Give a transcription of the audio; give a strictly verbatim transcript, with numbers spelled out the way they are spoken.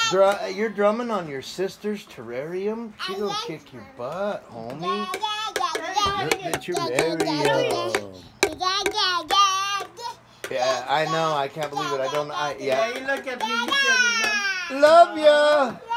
Dr you're drumming on your sister's terrarium? She gonna kick your butt, homie. Look at your terrarium. Yeah, I know. I can't believe it. I don't. I yeah. Yeah, you look at me. You said you love. Love ya.